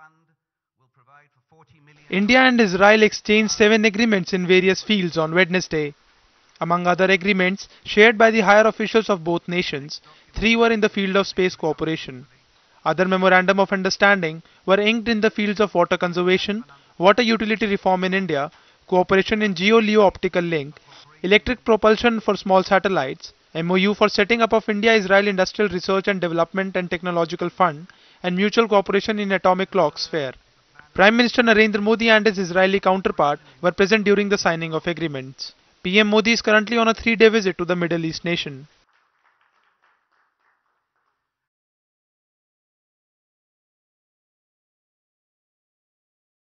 India and Israel exchanged 7 agreements in various fields on Wednesday. Among other agreements shared by the higher officials of both nations, 3 were in the field of space cooperation. Other memorandum of understanding were inked in the fields of water conservation, water utility reform in India, cooperation in geo-LEO optical link, electric propulsion for small satellites, MOU for setting up of India-Israel Industrial Research and Development and Technological Fund, and mutual cooperation in atomic clock sphere. Prime Minister Narendra Modi and his Israeli counterpart were present during the signing of agreements. PM Modi is currently on a 3-day visit to the Middle East nation.